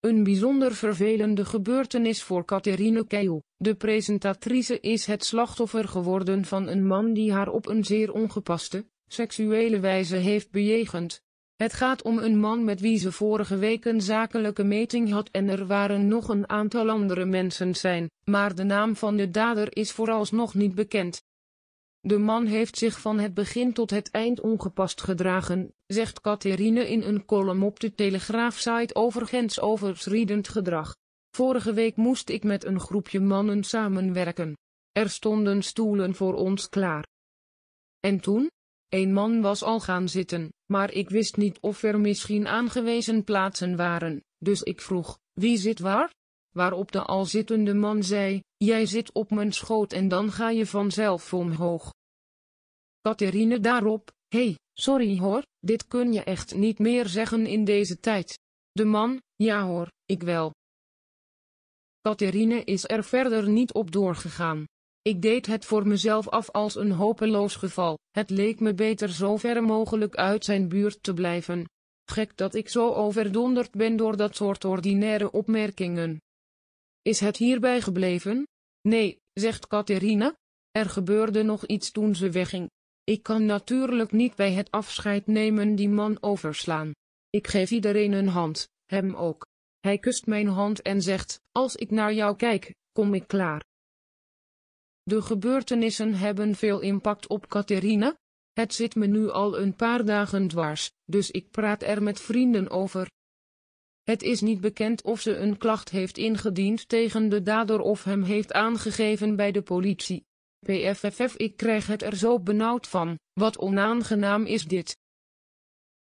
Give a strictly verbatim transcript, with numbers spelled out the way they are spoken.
Een bijzonder vervelende gebeurtenis voor Catherine Keil. De presentatrice is het slachtoffer geworden van een man die haar op een zeer ongepaste, seksuele wijze heeft bejegend. Het gaat om een man met wie ze vorige week een zakelijke meeting had en er waren nog een aantal andere mensen zijn, maar de naam van de dader is vooralsnog niet bekend. De man heeft zich van het begin tot het eind ongepast gedragen, zegt Catherine in een column op de Telegraaf-site over grensoverschrijdend gedrag. Vorige week moest ik met een groepje mannen samenwerken. Er stonden stoelen voor ons klaar. En toen? Een man was al gaan zitten, maar ik wist niet of er misschien aangewezen plaatsen waren, dus ik vroeg, wie zit waar? Waarop de al zittende man zei, jij zit op mijn schoot en dan ga je vanzelf omhoog. Catherine daarop, hey, sorry hoor, dit kun je echt niet meer zeggen in deze tijd. De man, ja hoor, ik wel. Catherine is er verder niet op doorgegaan. Ik deed het voor mezelf af als een hopeloos geval, het leek me beter zo ver mogelijk uit zijn buurt te blijven. Gek dat ik zo overdonderd ben door dat soort ordinaire opmerkingen. Is het hierbij gebleven? Nee, zegt Catherine. Er gebeurde nog iets toen ze wegging. Ik kan natuurlijk niet bij het afscheid nemen die man overslaan. Ik geef iedereen een hand, hem ook. Hij kust mijn hand en zegt, als ik naar jou kijk, kom ik klaar. De gebeurtenissen hebben veel impact op Catherine. Het zit me nu al een paar dagen dwars, dus ik praat er met vrienden over. Het is niet bekend of ze een klacht heeft ingediend tegen de dader of hem heeft aangegeven bij de politie. P F F, ik krijg het er zo benauwd van, wat onaangenaam is dit.